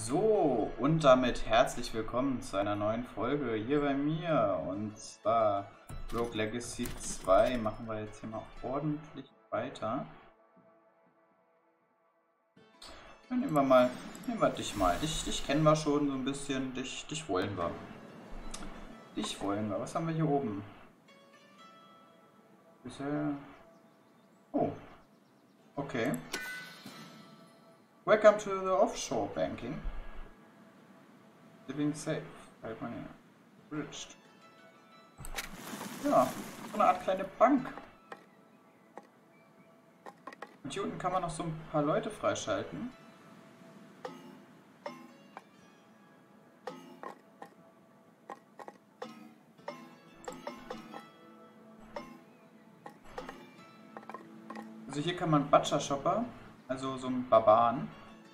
So, und damit herzlich willkommen zu einer neuen Folge hier bei mir. Und zwar Rogue Legacy 2 machen wir jetzt hier mal ordentlich weiter. Dann nehmen wir dich mal. Dich kennen wir schon so ein bisschen, dich wollen wir. Dich wollen wir. Was haben wir hier oben? Bisher. Oh, okay. Welcome to the offshore banking. Living safe. Halt mal hier. Bridged. Ja, so eine Art kleine Bank. Und hier unten kann man noch so ein paar Leute freischalten. Also hier kann man Butcher-Shopper, also so einen Barbaren.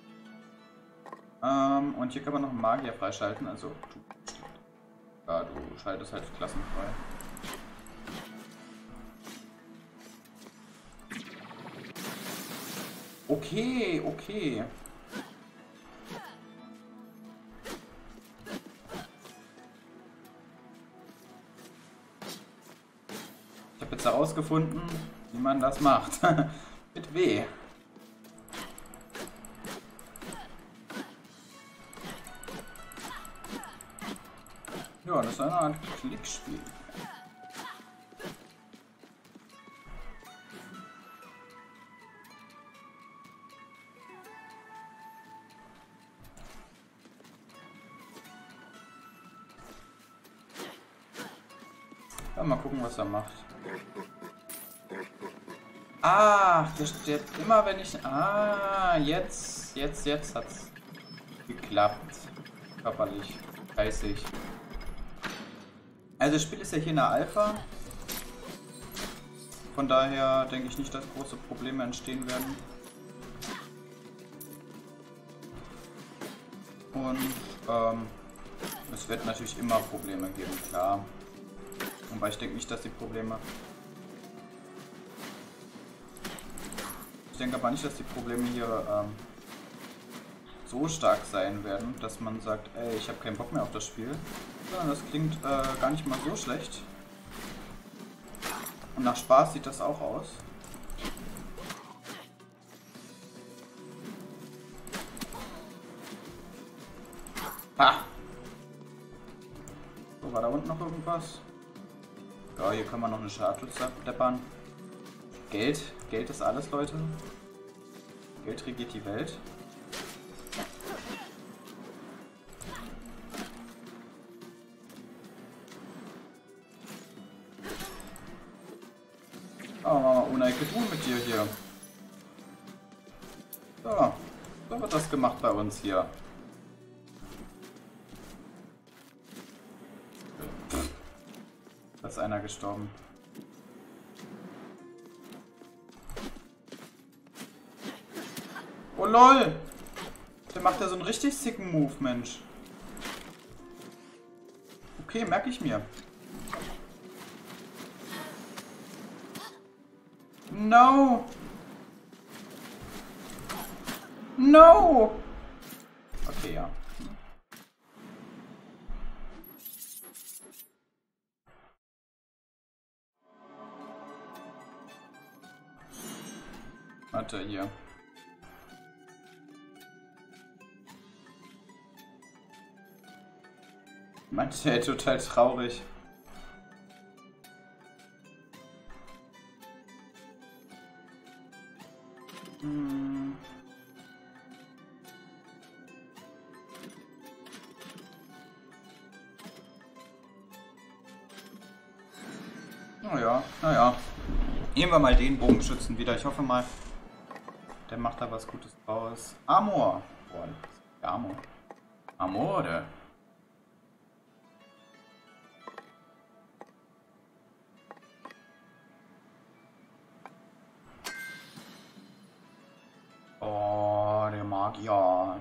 Und hier kann man noch einen Magier freischalten, also ja, du schaltest halt Klassen frei. Okay, okay. Ich habe jetzt herausgefunden, wie man das macht. Mit W. Ja, das ist eine Art Klickspiel. Ja, mal gucken, was er macht. Ah, der immer wenn ich... Ah, jetzt hat's geklappt. Körperlich, geistig. Also das Spiel ist ja hier in der Alpha. Von daher denke ich nicht, dass große Probleme entstehen werden. Und es wird natürlich immer Probleme geben, klar. Aber ich denke nicht, dass die Probleme... Ich denke aber nicht, dass die Probleme hier so stark sein werden, dass man sagt, ey, ich habe keinen Bock mehr auf das Spiel. Sondern das klingt gar nicht mal so schlecht. Und nach Spaß sieht das auch aus. Ha! So, war da unten noch irgendwas? Ja, hier kann man noch eine Statue deppern. Geld ist alles, Leute. Geld regiert die Welt. Oh, ohne Geduld mit dir hier. So wird das gemacht bei uns hier. Da ist einer gestorben. Oh lol! Der macht ja so einen richtig sicken Move, Mensch. Okay, merke ich mir. No! No! Okay, ja. Warte, hier. Meinte er total traurig. Naja. Nehmen wir mal den Bogenschützen wieder. Ich hoffe mal, der macht da was Gutes draus. Amor. Boah, Amor. Amore. Oh, der Magier.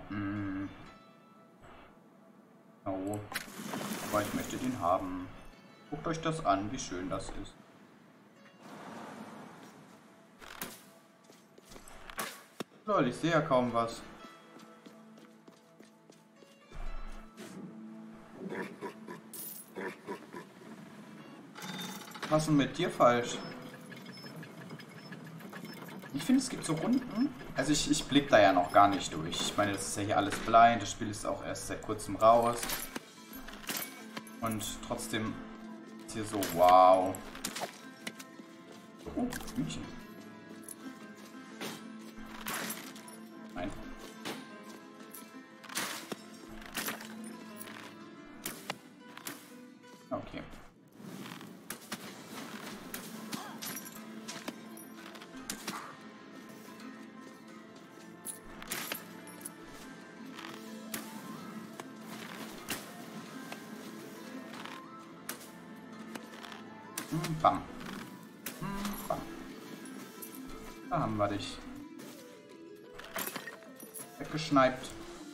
Oh. Aber ich möchte den haben. Guckt euch das an, wie schön das ist. Lol, ich sehe ja kaum was. Was ist denn mit dir falsch? Ich finde, es gibt so Runden. Also ich blick da ja noch gar nicht durch. Ich meine, das ist ja hier alles blind. Das Spiel ist auch erst seit kurzem raus. Und trotzdem ist hier so, wow. Oh, Hühnchen. Nein. Okay. Bam. Bam. Da haben wir dich. Weggeschneipt.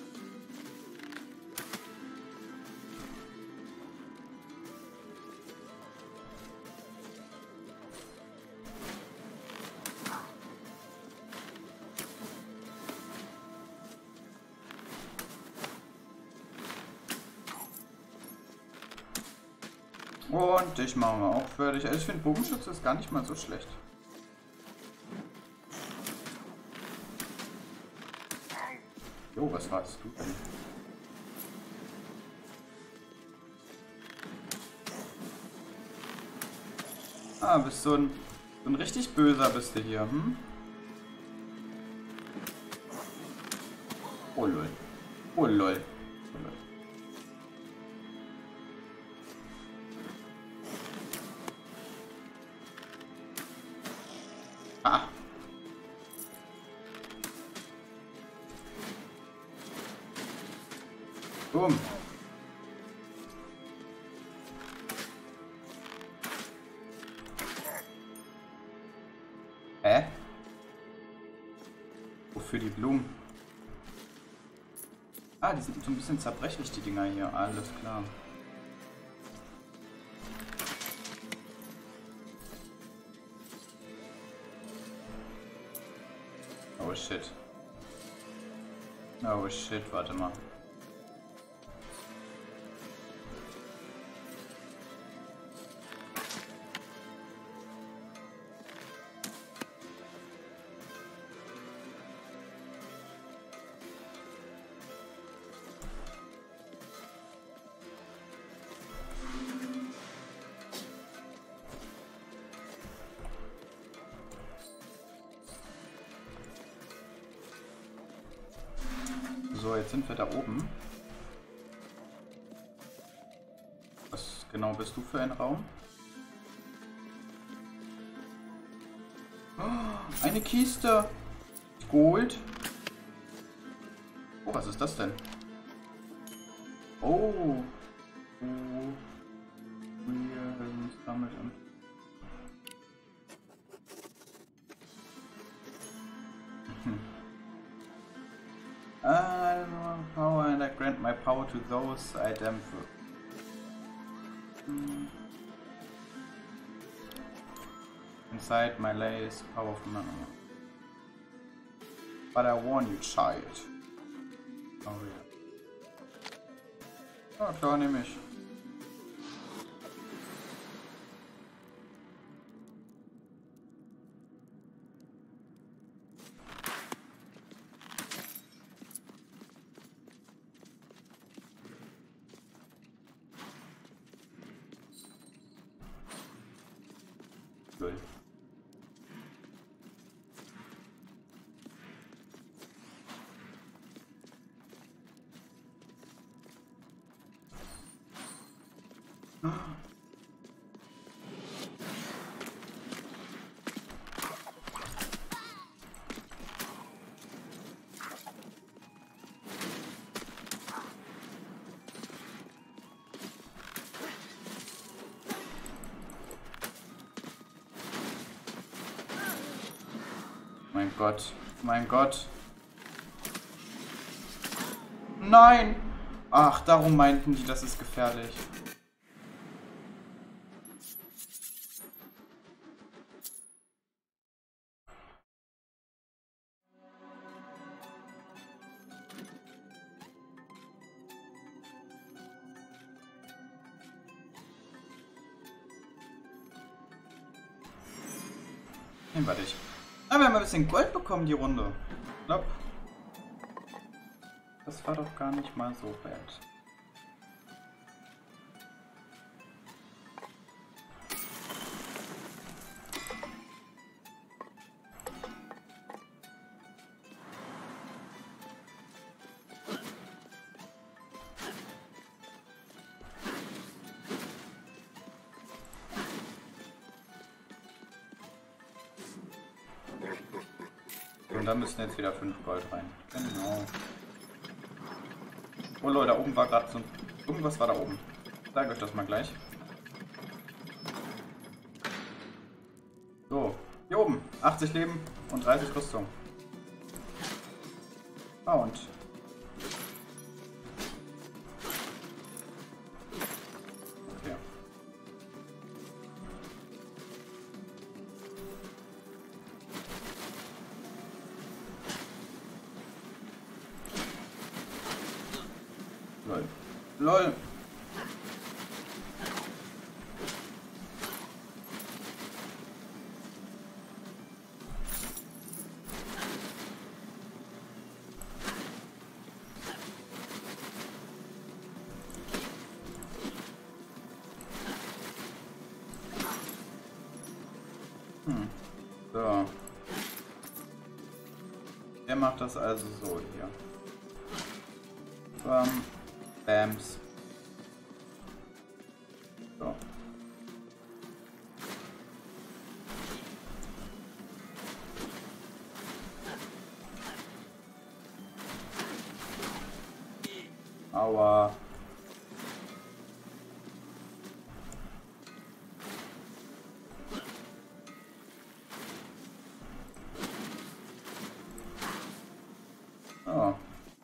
Und dich machen wir auch fertig. Also ich finde, Bogenschütze ist gar nicht mal so schlecht. Jo, was warst du denn? Ah, bist so ein richtig böser bist du hier, hm? Oh lol. Oh lol. Ah. Boom. Hä? Wofür die Blumen? Ah, die sind so ein bisschen zerbrechlich, die Dinger hier. Alles klar. Oh shit. Oh shit, warte mal. So, jetzt sind wir da oben. Was genau bist du für ein Raum? Oh, eine Kiste! Gold! Oh, was ist das denn? Oh! Wir uns damit an. Power and I grant my power to those I damn for. Inside my lays powerful man. But I warn you, child. Oh ja. Ja, klar, nehme ich. Cool. Mein Gott, mein Gott. Nein! Ach, darum meinten die, das ist gefährlich. Nehmen wir dich. Aber wir haben ein bisschen Gold bekommen, die Runde. Ich glaube, das war doch gar nicht mal so bad. Und da müssen jetzt wieder 5 Gold rein. Genau. Oh Leute, da oben war gerade so... Irgendwas war da oben. Ich zeige euch das mal gleich. So, hier oben. 80 Leben und 30 Rüstung. Ah, und... Okay. Lol. LOL. So. Der macht das also so hier. Bams. So. Aua. Oh.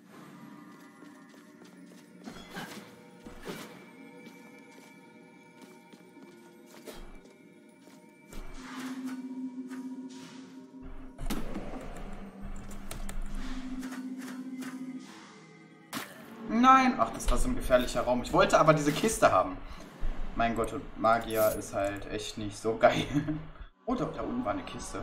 Nein! Ach, das war so ein gefährlicher Raum. Ich wollte aber diese Kiste haben. Mein Gott, Magier ist halt echt nicht so geil. Oh, da unten war eine Kiste.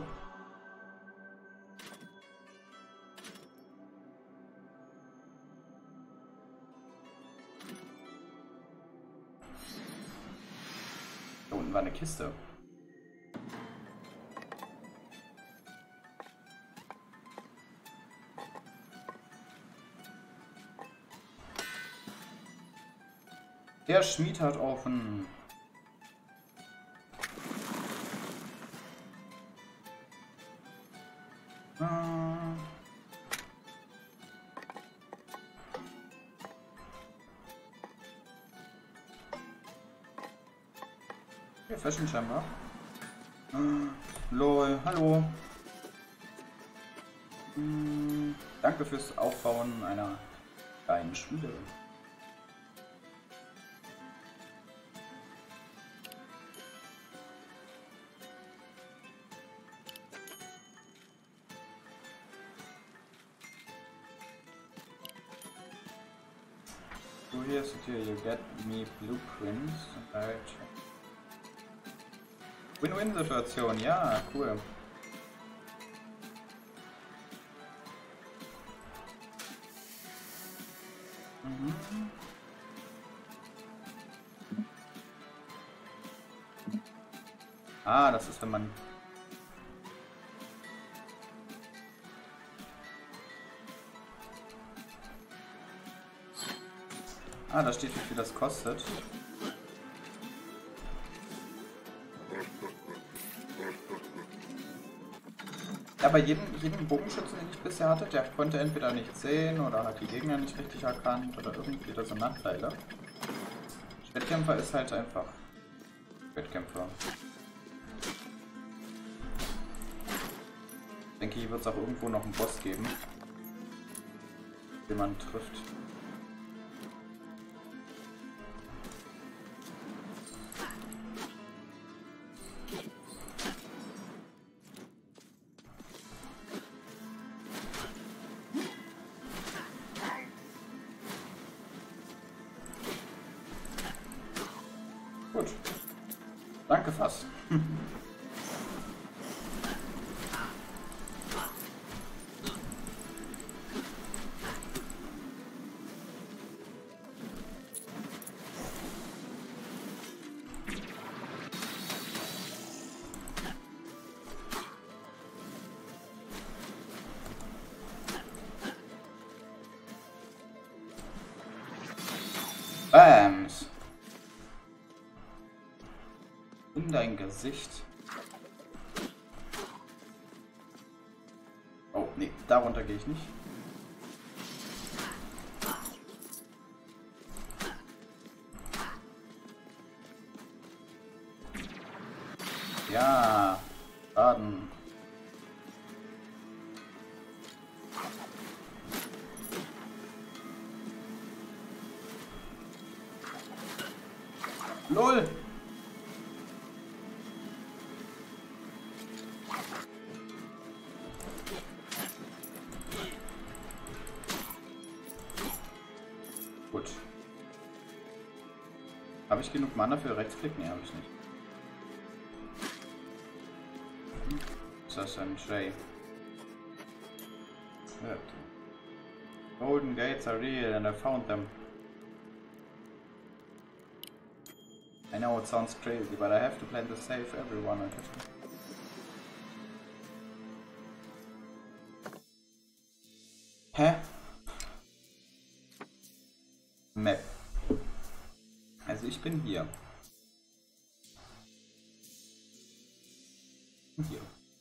Da unten war eine Kiste. Der Schmied hat offen. Der Fashion scheinbar. Lol, hallo. Danke fürs Aufbauen einer kleinen Schule. So, hier ist hier, you get me blueprints. Right. Win-Win-Situation, ja, cool. Ah, das ist, wenn man... Ah, da steht, wie viel das kostet. Ja, bei jedem Bogenschützen, den ich bisher hatte, der konnte entweder nicht sehen oder hat die Gegner nicht richtig erkannt oder irgendwie da so Nachteile. Schwertkämpfer ist halt einfach Schwertkämpfer. Ich denke, hier wird es auch irgendwo noch einen Boss geben, den man trifft. Gut. Danke, Fass. ein Gesicht. Oh, nee, darunter gehe ich nicht. Ja, Schaden. LOL! Gut. Habe ich genug Mana für Rechtsklick? Nee, habe ich nicht. Ist das ein Tray? Golden gates are real and I found them. I know it sounds crazy, but I have to plan to save everyone. Hä? Map. Also ich bin hier. Hier.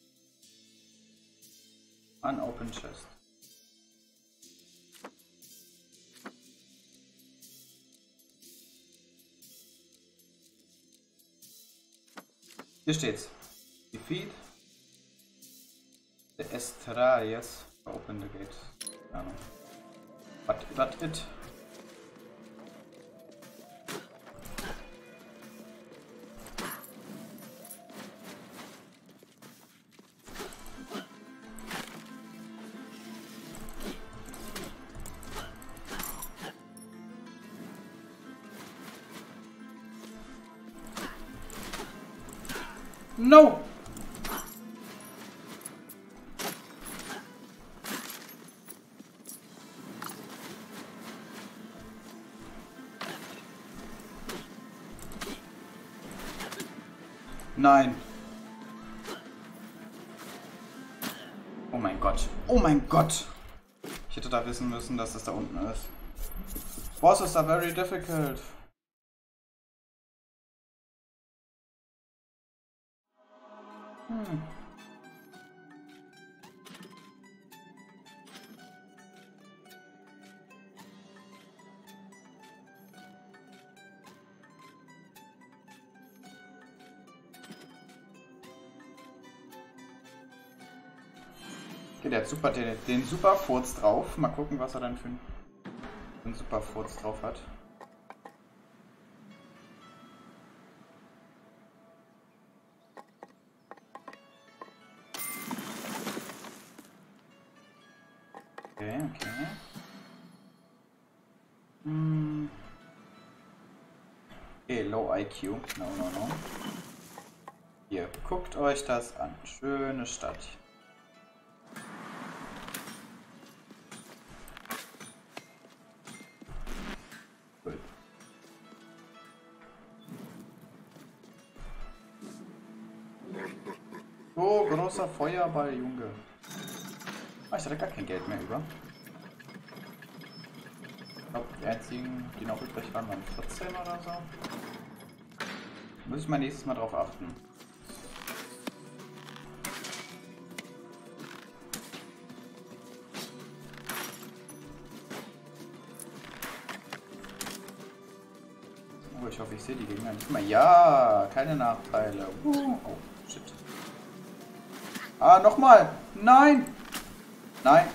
Unopened chest. Hier steht's. Defeat the Estrarias. Open the gate. I don't know. But it. No! Nein! Oh mein Gott! Oh mein Gott! Ich hätte da wissen müssen, dass es da unten ist. Bosses are very difficult. Okay, der hat super, den super Furz drauf. Mal gucken, was er dann für einen super Furz drauf hat. Okay, okay. Okay, low IQ. No, no, no. Hier, guckt euch das an. Schöne Stadt. Cool. Oh, großer Feuerball, Junge. Ah, ich hatte gar kein Geld mehr über. Ich glaube, die einzigen, die noch übrig waren, waren 14 oder so. Muss ich mal nächstes Mal drauf achten. Oh, ich hoffe, ich sehe die Gegner nicht mehr. Ja, keine Nachteile. Oh, shit. Ah, nochmal. Nein. Nein.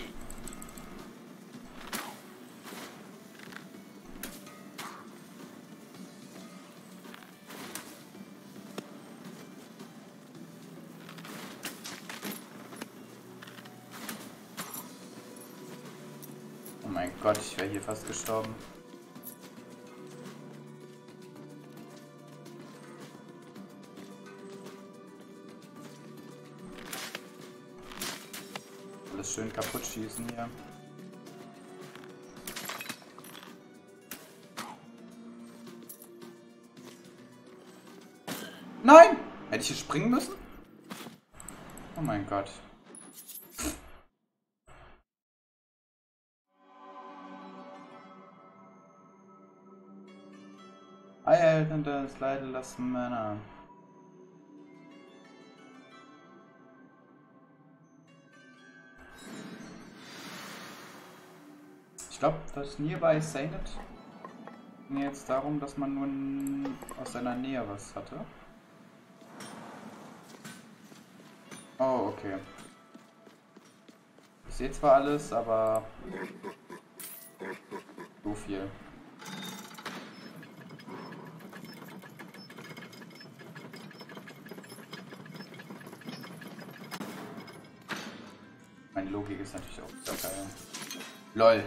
Oh mein Gott, ich wäre hier fast gestorben. Alles schön kaputt schießen hier. Nein! Hätte ich hier springen müssen? Oh mein Gott. Eier hinter das Leid lassen Männer. Ich glaube, das Nearby Sanet ging jetzt darum, dass man nur aus seiner Nähe was hatte. Oh, okay. Ich sehe zwar alles, aber so viel. Meine Logik ist natürlich auch sehr geil. LOL.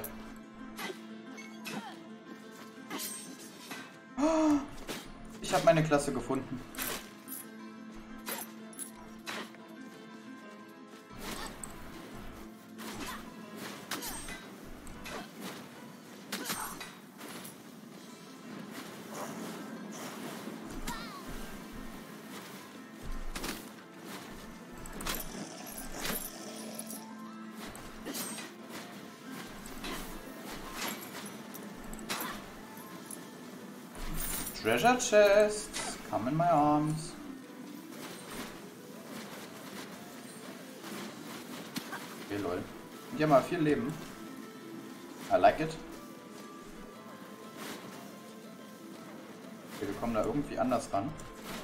Ich habe meine Klasse gefunden. Treasure chests, come in my arms. Okay, lol. Die haben mal viel Leben. I like it. Okay, wir kommen da irgendwie anders ran.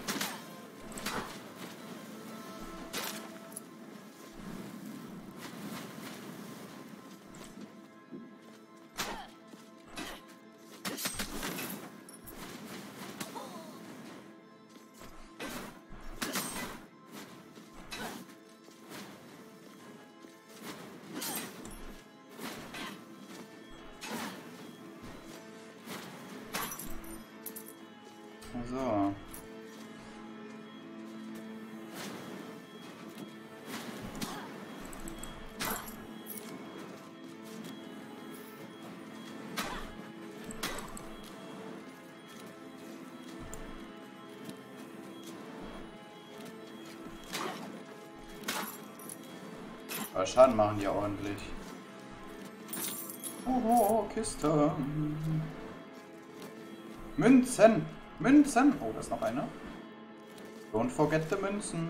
So. Aber Schaden machen die ordentlich. Oh, Kiste. Münzen. Münzen. Oh, da ist noch eine. Don't forget the Münzen.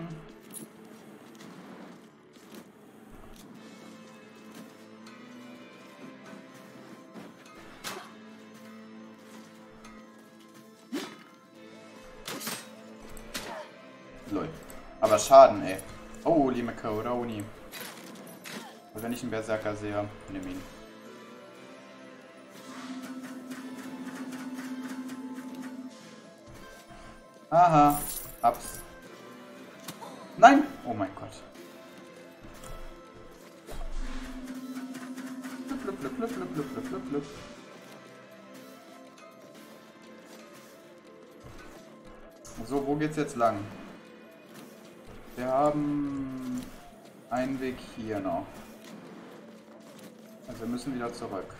Lol. Aber Schaden, ey. Holy Macaroni. Und wenn ich einen Berserker sehe, nimm ihn. Aha. Ups. Nein! Oh mein Gott. Blub, blub, blub, blub, blub, blub, blub, blub. So, wo geht's jetzt lang? Wir haben einen Weg hier noch. Also wir müssen wieder zurück.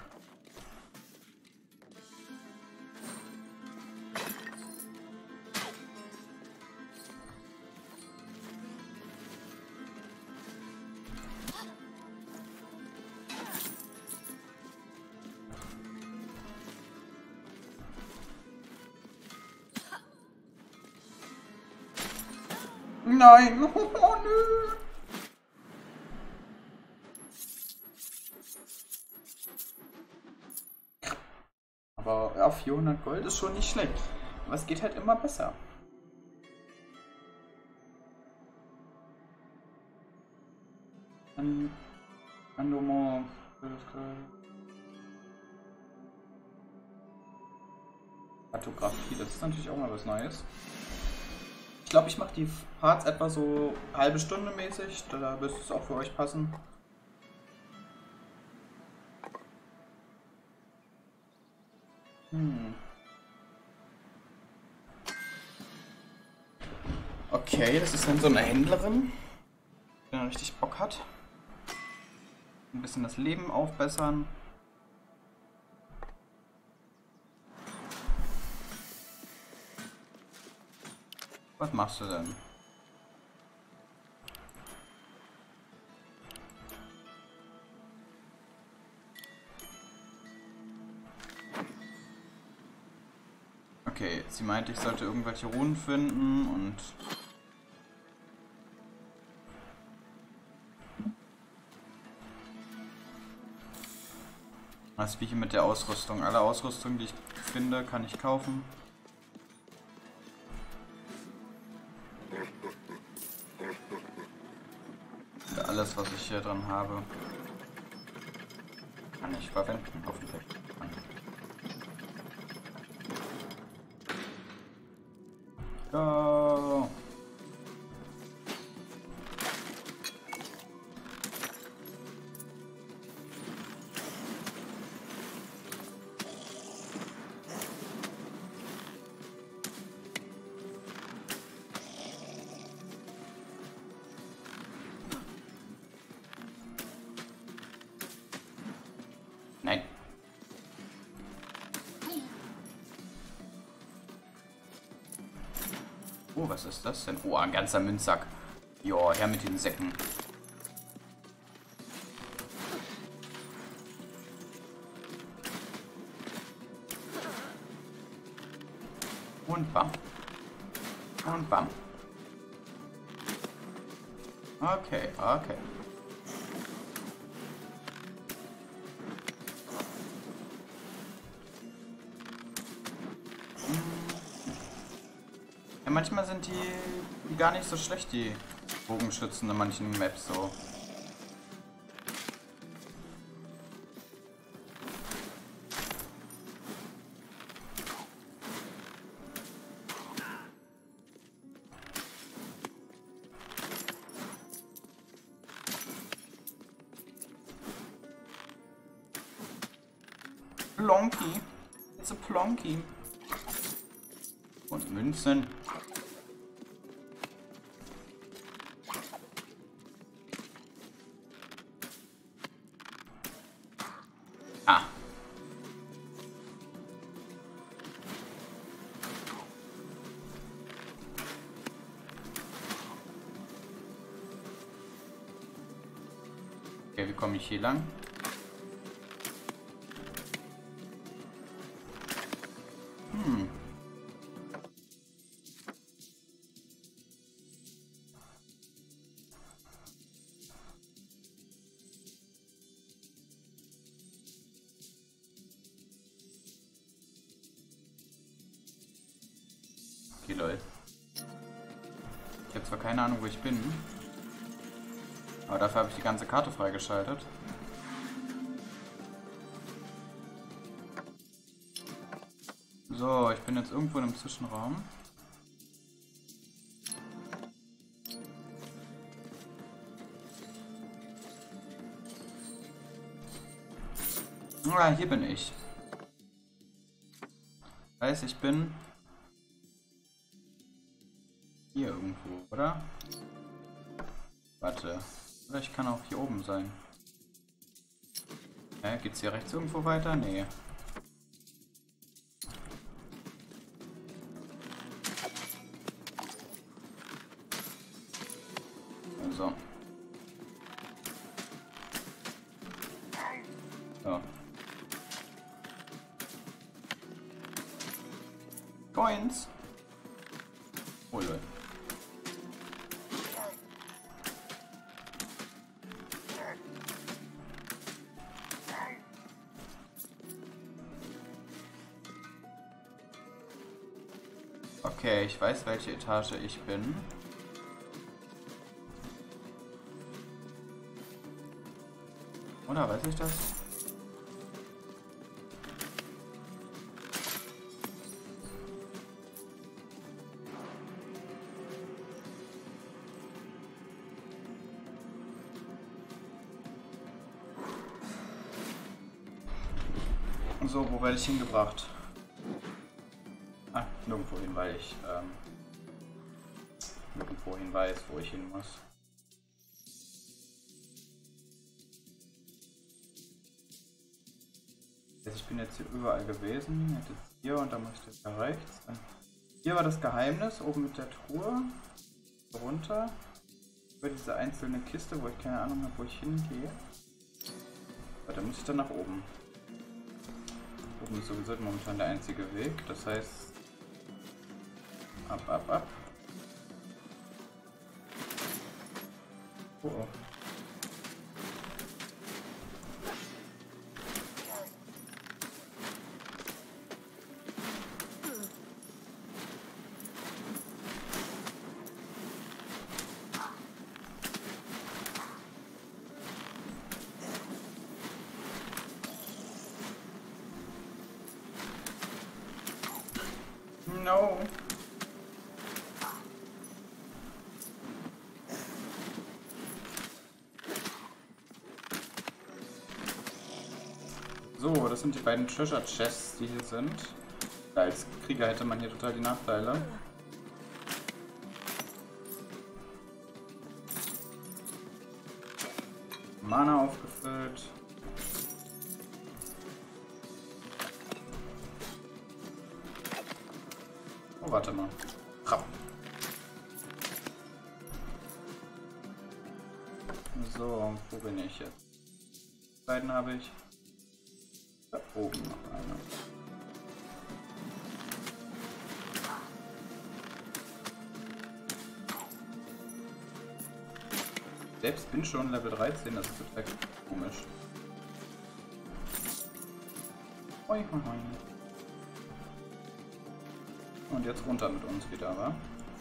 Nein! Oh, nö! Aber ja, 400 Gold ist schon nicht schlecht. Aber es geht halt immer besser. Andomo. Kartografie, das ist natürlich auch mal was Neues. Ich glaube, ich mache die Parts etwa so halbe Stunde mäßig, da wird es auch für euch passen. Okay, das ist dann so eine Händlerin, die dann richtig Bock hat. Ein bisschen das Leben aufbessern. Was machst du denn? Okay, sie meinte, ich sollte irgendwelche Runen finden und... Das ist wie hier mit der Ausrüstung. Alle Ausrüstung, die ich finde, kann ich kaufen. Alles, was ich hier dran habe, kann ich verwenden, hoffentlich. Go! Nein. Oh, was ist das denn? Oh, ein ganzer Münzsack. Jo, her mit den Säcken. Und bam. Und bam. Okay, okay. Ja, manchmal sind die gar nicht so schlecht, die Bogenschützen in manchen Maps so. Plonky. It's a Plonky. Und Münzen. Ah. Okay, wie komme ich hier lang? Okay, Leute. Ich habe zwar keine Ahnung, wo ich bin, aber dafür habe ich die ganze Karte freigeschaltet. So, ich bin jetzt irgendwo in einem Zwischenraum. Ah, hier bin ich. Weiß, ich bin hier irgendwo, oder? Warte. Oder ich kann auch hier oben sein. Geht's hier rechts irgendwo weiter? Nee. Also. So. Coins. Oh Leute. Okay, ich weiß, welche Etage ich bin. Oder weiß ich das? So, wo werde ich hingebracht? Ah, nirgendwo hin, weil ich nirgendwo hin weiß, wo ich hin muss. Ich bin jetzt hier überall gewesen. Jetzt hier und dann muss ich jetzt da rechts. Hier war das Geheimnis, oben mit der Truhe. Runter. Über diese einzelne Kiste, wo ich keine Ahnung habe, wo ich hingehe. Aber da muss ich dann nach oben. Oben ist sowieso momentan der einzige Weg. Das heißt, ab, ab, ab. Oh, oh. No. So, das sind die beiden Treasure Chests, die hier sind. Als Krieger hätte man hier total die Nachteile. Mana aufgefüllt. Oh, warte mal. Rapp. So, wo bin ich jetzt? Die beiden habe ich. Da oben noch eine. Selbst bin schon Level 13, das ist total komisch. Hoi, hoi, hoi. Und jetzt runter mit uns wieder, wa?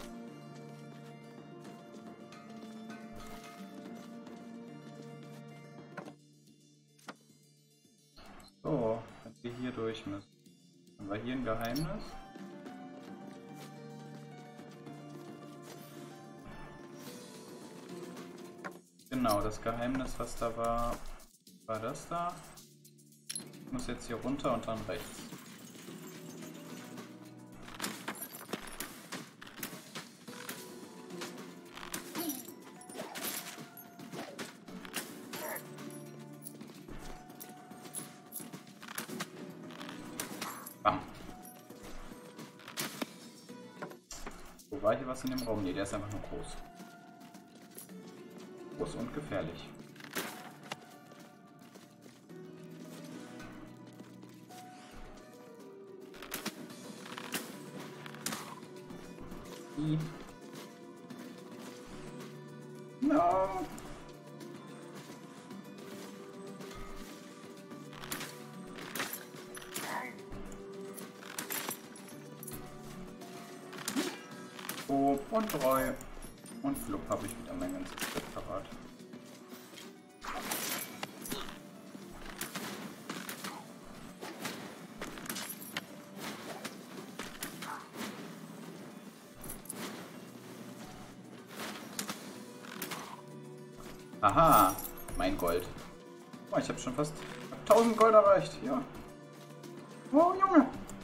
So, wenn wir hier durch müssen. Haben wir hier ein Geheimnis? Genau, das Geheimnis, was da war, war das da. Ich muss jetzt hier runter und dann rechts. Bam. Wo war hier was in dem Raum? Ne, der ist einfach nur groß. Groß und gefährlich. No. Oh, und 3. Und flupp habe ich wieder mein ganzes Set parat. Aha, mein Gold. Oh, ich habe schon fast 1000 Gold erreicht. Ja. Oh, Junge.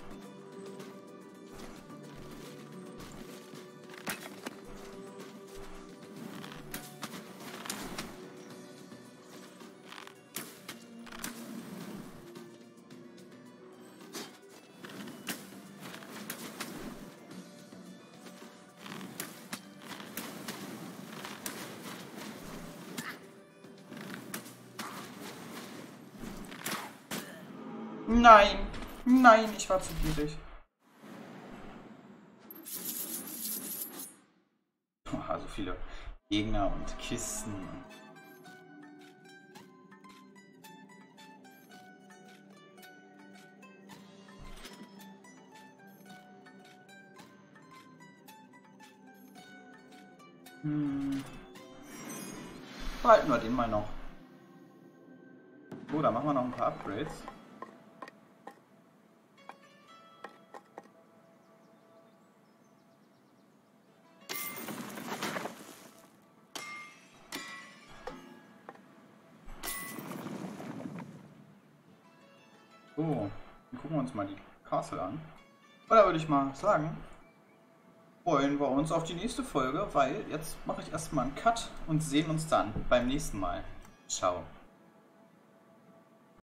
Nein, nein, ich war zu gierig. Oha, so viele Gegner und Kisten. Behalten wir den mal noch. So, da machen wir noch ein paar Upgrades. So, dann gucken wir uns mal die Castle an. Oder würde ich mal sagen, freuen wir uns auf die nächste Folge, weil jetzt mache ich erstmal einen Cut und sehen uns dann beim nächsten Mal. Ciao.